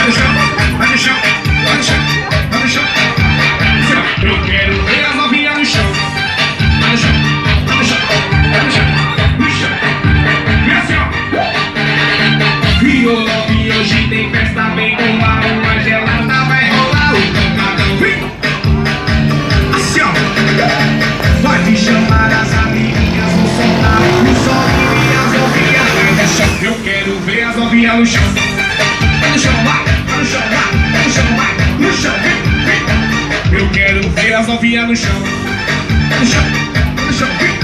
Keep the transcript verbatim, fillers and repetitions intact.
vai no chão, vai no chão, vai no chão, vai no chão. Eu quero ver as novinhas no chão. Vai no chão, vai no chão, vai no chão, no chão. E assim, ó. Rio Love, hoje tem festa bem com uma lua gelada. Vai rolar o pancadão. Assim, ó. Pode chamar as amiguinhas, vou soltar o som e as novinhas vai no chão. Eu quero ver as novinhas no chão. Vai no chão, vai, vai no chão, vai, vai no chão, vai, no chão, vem, vem. Eu quero ver as novinhas no chão. Vai no chão, vai no chão, vem.